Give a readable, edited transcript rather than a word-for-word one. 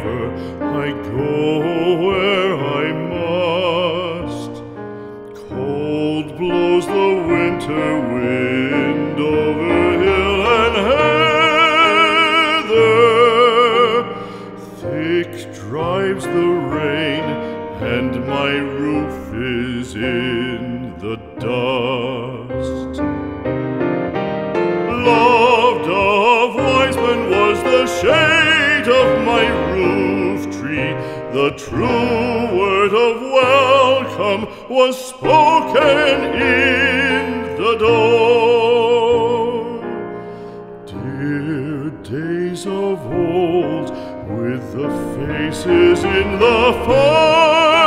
water, I go where I must. Cold blows the winter wind over hill and heather. Thick drives the rain, and my roof is in the dust. Loved of wise men was the shade of my roof tree. The true word of welcome was spoken in the door. Dear days of old, with the faces in the fire,